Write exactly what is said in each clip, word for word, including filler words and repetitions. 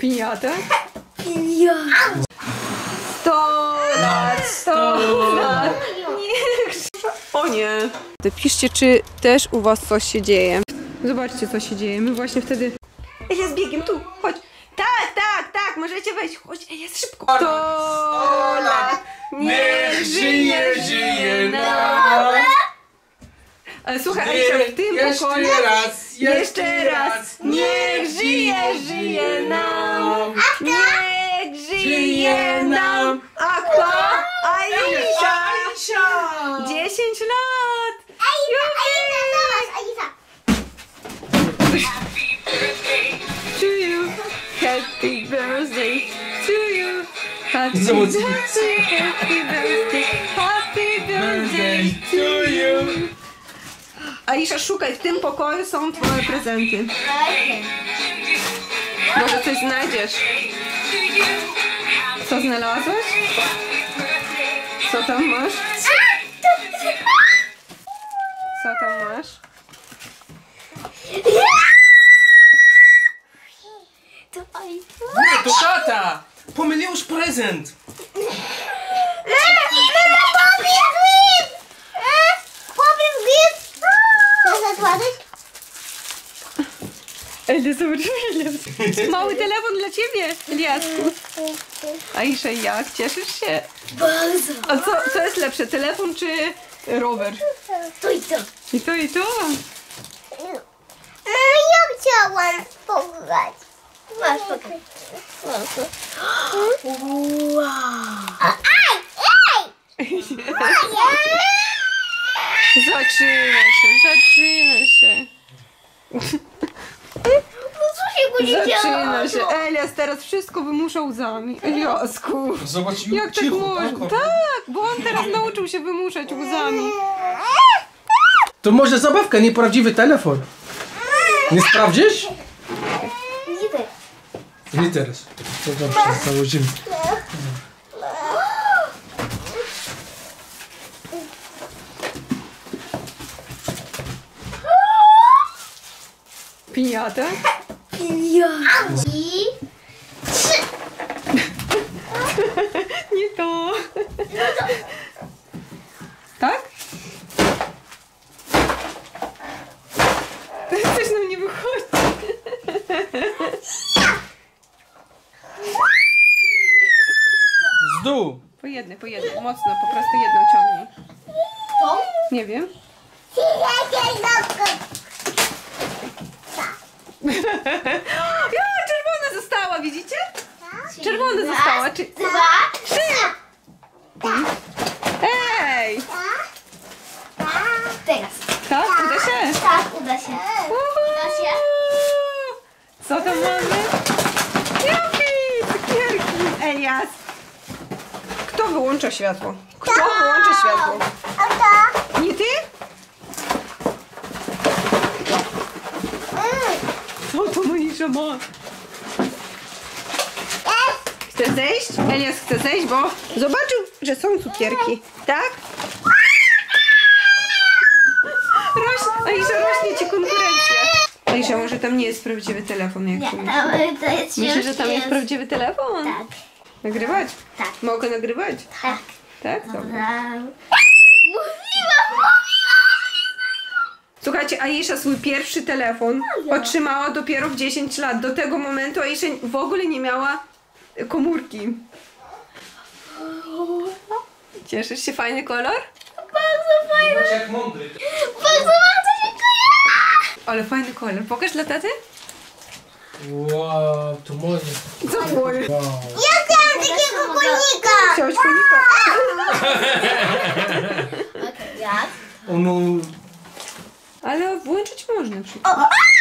Piniata? Ja. Sto lat, sto lat. Niech... O nie. Piszcie, czy też u was coś się dzieje. Zobaczcie, co się dzieje. My właśnie wtedy... Ja z biegiem, tu, chodź. Tak, tak, tak, możecie wejść. Chodź, jest szybko. Sto lat. Niech żyje, żyje nam. Ale słuchaj, Aisza, w tym pokoju... Jeszcze raz, Jeszcze raz. Niech żyje, żyje nam. Niech żyje nam. A kto? Aisza. dziesięć lat. To you. Happy birthday to you. Happy birthday, happy birthday, happy birthday to you. Aisza, szukaj, w tym pokoju są twoje prezenty. Może coś znajdziesz. Co znalazłeś? Co tam masz? Co tam masz? Nie, to tata! Pomyliłeś prezent! Elia, zobacz, Elias. Mały telefon dla ciebie, Eliasku. Aisza, jak? Cieszysz się? Bardzo. A co, co jest lepsze, telefon czy rower? To i to. I to, i to. Ja chciałam pograć. Masz, pokaż. Wow. Aj, aj! Zaczyna się, zaczyna się. No co się będzie Zaczyna się. Elias teraz wszystko wymusza łzami. Eliasku. Zobacz, Jak tak cicho, można? tak? Tak, bo on teraz nauczył się wymuszać łzami. To może zabawka, nie prawdziwy telefon. Nie sprawdzisz? Nie tak. Nie teraz. To dobrze, założymy. Piniata? Ja. I trzy. Nie to. Tak? Coś nam nie wychodzi. Z dół. Po jednej, po jednej. Mocno, po prostu jedną ciągnij. To? Nie wiem. Ja, czerwona została, widzicie? Czerwona została. Czy... Dwa. Trzy! Ej! Teraz. Tak? Uda się? Tak, uda się. Uda się. Co tam mamy? Jupi! Cukierki! Elias! Kto wyłącza światło? Kto wyłącza światło? A to? Nie ty? Co to Maisza ma? Chce zejść? Elias chce zejść, bo zobaczył, że są cukierki. Tak? Roś... Aisza, rośnie ci konkurencja. Aisza, może tam nie jest prawdziwy telefon, jak tu myślisz? Ale to jest Myślisz, że tam jest prawdziwy telefon? Tak. Nagrywać? Tak. Mogę nagrywać? Tak. Tak? Dobra. Mówiłam, mówiłam! Słuchajcie, Aisza swój pierwszy telefon otrzymała dopiero w dziesięć lat. Do tego momentu Aisza w ogóle nie miała komórki. Cieszysz się? Fajny kolor? Bardzo fajne. Zobacz jak mądry. Bardzo, bardzo dziękuję. Ale fajny kolor. Pokaż dla taty. Wow, to moje. Co twoje? Wow. Ja chciałam takiego konika. Chciałeś konika? Okej, jak? Ono... Ale włączyć można przecież.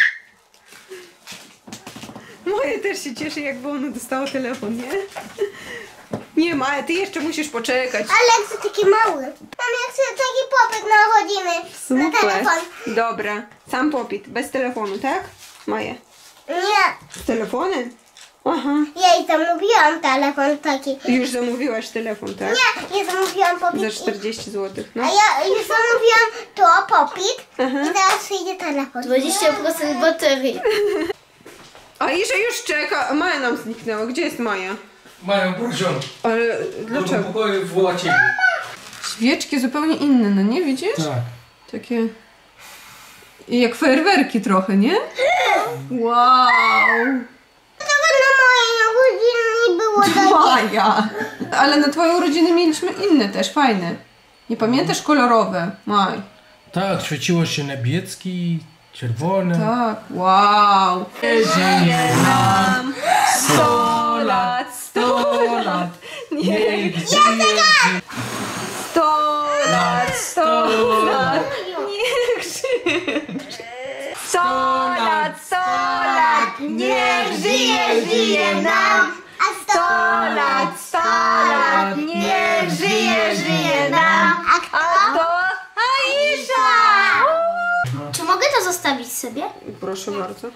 Moje też się cieszy, jakby ono dostało telefon, nie? Nie, Maja, ty jeszcze musisz poczekać. Ale chcę taki mały. Mam jak chcę taki popyt nachodzimy na Super. telefon. Dobra, sam popit, bez telefonu, tak? Maja. Nie, Z telefonem? Aha. ja jej zamówiłam telefon taki. Już zamówiłaś telefon, tak? Nie, ja zamówiłam popit. Za i- czterdzieści złotych, no. A ja już zamówiłam to popit Aha. i teraz przyjdzie telefon. dwadzieścia procent baterii. A Isza już czeka, Maja nam zniknęła. Gdzie jest Maja? Mają porażone. Ale Do dlaczego? pokoju woła ciebie. Świeczki zupełnie inne, no nie widzisz? Tak. Takie... I jak fajerwerki trochę, nie? Wow! Tego na mojej urodziny nie było takie. Maja! Ale na twoje urodziny mieliśmy inne też, fajne. Nie pamiętasz? Kolorowe. Maj. Tak, świeciło się niebieski, czerwone. Tak, wow! Żyje nam sto lat, sto lat, niech żyje sto lat, sto lat, niech żyje sto lat, sto lat, niech żyje, żyje nam sto lat, sto lat, niech żyje, żyje nam. A to Aisza! Czy mogę to zostawić sobie? Proszę bardzo.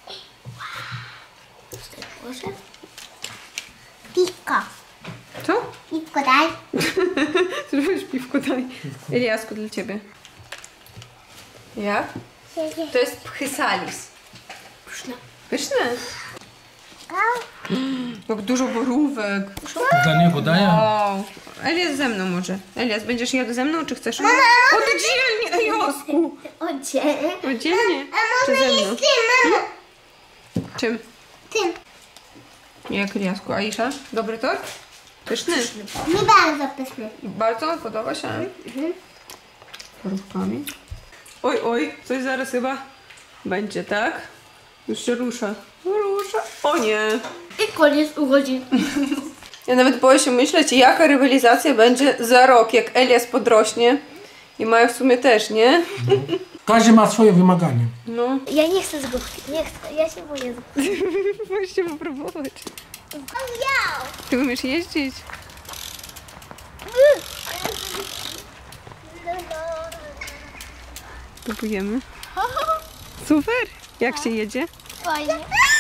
Proszę. Piwko. Co? Piwko daj. Zrobisz piwko, daj. Eliasku, dla ciebie. Jak? To jest pchysalis. Pyszne. Pyszne. Jak dużo borówek. Dla niego daję. Wow. Elias ze mną może. Elias, będziesz jadł ze mną, czy chcesz? Oddzielnie, Eliasku. Oddzielnie. Oddzielnie. A Czy można ze jeść mną? tym, mamo. Czym? Tym. Jak Eliasku? Aisza? Dobry tort? Pyszny. Nie bardzo pyszny. Bardzo podoba się. Borówkami. Oj, oj, coś zaraz chyba będzie, tak? Już się rusza. Rusza. O nie. I koniec urodzin. Ja nawet boję się myśleć, jaka rywalizacja będzie za rok, jak Elias podrośnie. I Maja w sumie też, nie? Każdy ma swoje wymagania. No. Ja nie chcę z główki. Nie chcę. Ja się boję z główki. Musicie popróbować. Ja. Ty umiesz jeździć? Próbujemy. Super. Jak się jedzie? Fajnie.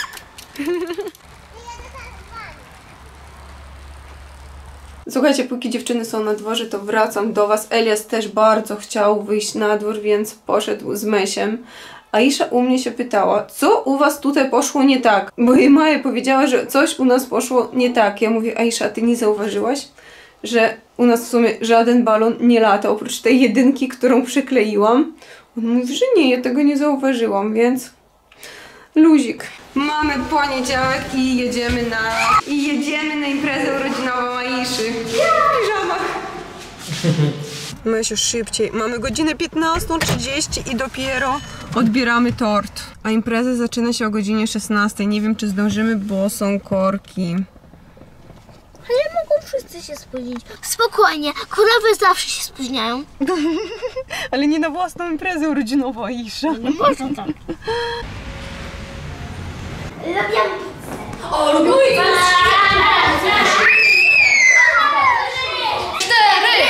Słuchajcie, póki dziewczyny są na dworze, to wracam do was. Elias też bardzo chciał wyjść na dwór, więc poszedł z Mesiem. Aisza u mnie się pytała, co u was tutaj poszło nie tak? Bo jej Maja powiedziała, że coś u nas poszło nie tak. Ja mówię, Aisza, ty nie zauważyłaś, że u nas w sumie żaden balon nie lata, oprócz tej jedynki, którą przykleiłam? On mówi, że nie, ja tego nie zauważyłam, więc luzik. Mamy poniedziałek i jedziemy na i jedziemy na imprezę urodzinową Aiszy. W piżamach. My się szybciej. Mamy godzinę piętnastą trzydzieści i dopiero odbieramy tort. A impreza zaczyna się o godzinie szesnastej. Nie wiem, czy zdążymy, bo są korki. Ale mogą wszyscy się spóźnić. Spokojnie, królowe zawsze się spóźniają. Ale nie na własną imprezę urodzinową, Aisza. Nie można tak. Lubię pizzę. O, lubię pizzę! Cztery!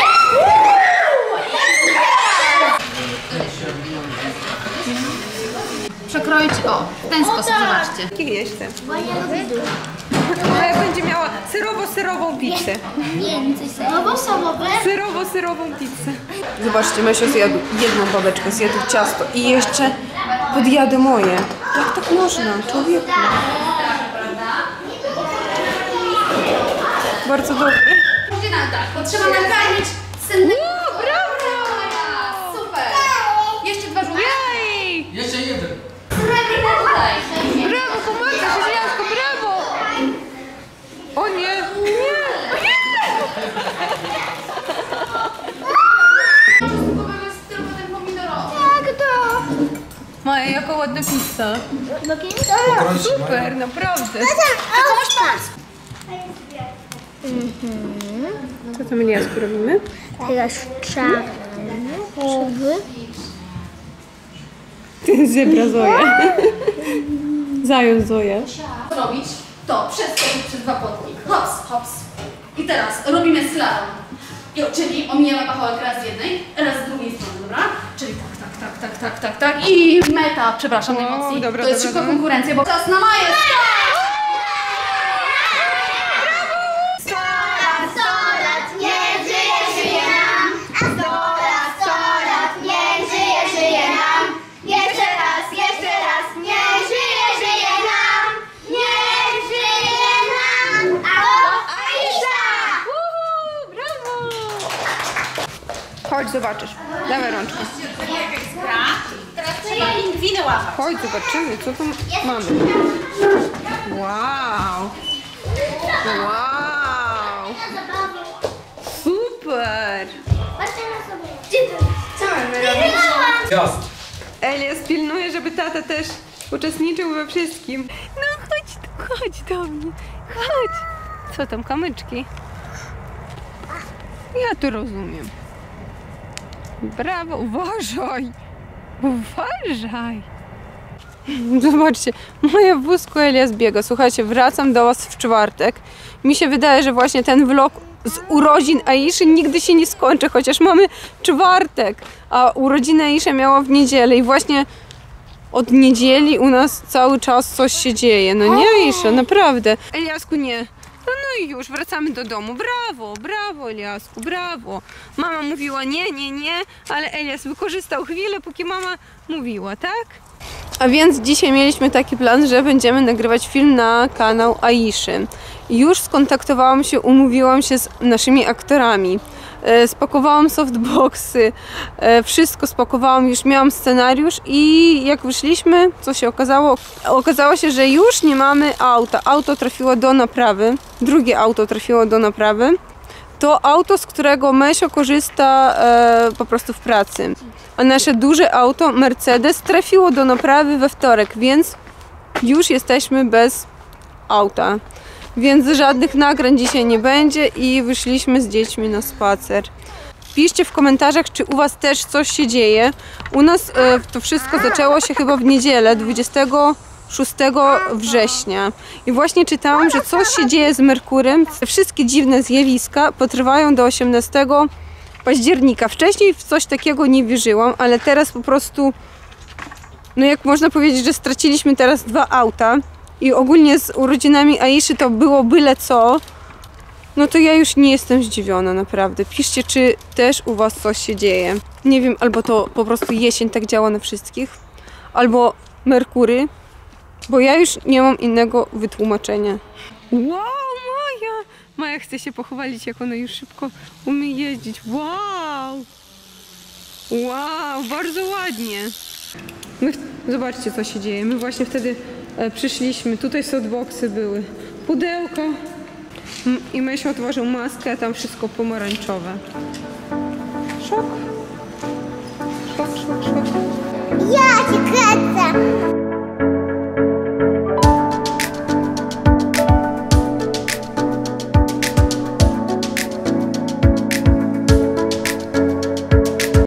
Przekroić, o, w ten sposób, zobaczcie. Jakie jeszcze? Bo ja lubię dużo. Ale będzie miała serowo-serową pizzę. Więcej serowo, serowe. Serowo-serową pizzę. Zobaczcie, Mesio zjadł jedną babeczkę, zjadł ciasto i jeszcze podjadę moje. Jak tak można, człowieku? Bardzo dobre. Gdzie nam tak? Bo trzeba nakarmić synnego. Brawo! Super! Jeszcze dwa żółte. Jej! Jeszcze jeden. Srebrne tutaj. Brawo, pomagaj się, Eliasko, brawo! O nie! Nie! Spróbujemy z tylko ten pomidorowy. Jak to? Maja, jaka ładna pizza. Pokroić się, Super, naprawdę. Komuś pomóc. Co tam, Eliasku, robimy? Teraz czarny. Zebra Zoja. Zając Zoja. Robić to przeskoczyć przez dwa płotki. Hops, hops. I teraz robimy slalom. I, czyli omijamy pachołek raz z jednej, raz z drugiej strony, dobra? Czyli tak, tak, tak, tak, tak, tak, tak. I meta, przepraszam O, najmocniej. dobra, to jest dobra, szybka dobra. konkurencja, bo czas na Maję. sto lat, sto lat, niech żyje, żyje nam. sto lat, sto lat, niech żyje, żyje nam. Jeszcze raz, jeszcze raz, niech żyje, żyje nam. Chodź, zobaczysz. Dawaj rączkę. Teraz trzeba pingwiny łapać. Chodź, zobaczymy, co tu mamy. Wow. Wow. Super. Patrzcie na sobie. Gdzie ty? Co mamy robić? Jasne. Elias pilnuje, żeby tata też uczestniczył we wszystkim. No chodź tu, chodź do mnie. Chodź. Co tam, kamyczki? Ja to rozumiem. Brawo, uważaj. Uważaj. Zobaczcie, moja w wózku Elias biega. Słuchajcie, wracam do was w czwartek. Mi się wydaje, że właśnie ten vlog z urodzin Aiszy nigdy się nie skończy, chociaż mamy czwartek, a urodziny Aisza miała w niedzielę i właśnie od niedzieli u nas cały czas coś się dzieje. No nie, Aisza, naprawdę. Eliasku, nie. No, no i już, wracamy do domu. Brawo, brawo Eliasku, brawo. Mama mówiła nie, nie, nie, ale Elias wykorzystał chwilę, póki mama mówiła, tak? A więc dzisiaj mieliśmy taki plan, że będziemy nagrywać film na kanał Aiszy. Już skontaktowałam się, umówiłam się z naszymi aktorami. E, spakowałam softboxy, e, wszystko spakowałam, już miałam scenariusz i jak wyszliśmy, co się okazało? Okazało się, że już nie mamy auta. Auto trafiło do naprawy, drugie auto trafiło do naprawy. To auto, z którego Mesio korzysta e, po prostu w pracy. A nasze duże auto, Mercedes, trafiło do naprawy we wtorek, więc już jesteśmy bez auta. Więc żadnych nagrań dzisiaj nie będzie i wyszliśmy z dziećmi na spacer. Piszcie w komentarzach, czy u was też coś się dzieje. U nas e, to wszystko zaczęło się chyba w niedzielę, dwudziestego szóstego września. I właśnie czytałam, że coś się dzieje z Merkurem. Wszystkie dziwne zjawiska potrwają do osiemnastego października. Wcześniej w coś takiego nie wierzyłam, ale teraz po prostu, no jak można powiedzieć, że straciliśmy teraz dwa auta i ogólnie z urodzinami Aiszy to było byle co, no to ja już nie jestem zdziwiona, naprawdę. Piszcie, czy też u was coś się dzieje. Nie wiem, albo to po prostu jesień tak działa na wszystkich, albo Merkury, bo ja już nie mam innego wytłumaczenia. Wow, Maja! Maja chce się pochwalić, jak ona już szybko umie jeździć. Wow! Wow, bardzo ładnie. My, zobaczcie, co się dzieje. My właśnie wtedy e, przyszliśmy. Tutaj softboxy były. Pudełko. M I Mesio otworzył maskę, a tam wszystko pomarańczowe. Szok. Szok, szok, szok. Ja cię kręcę.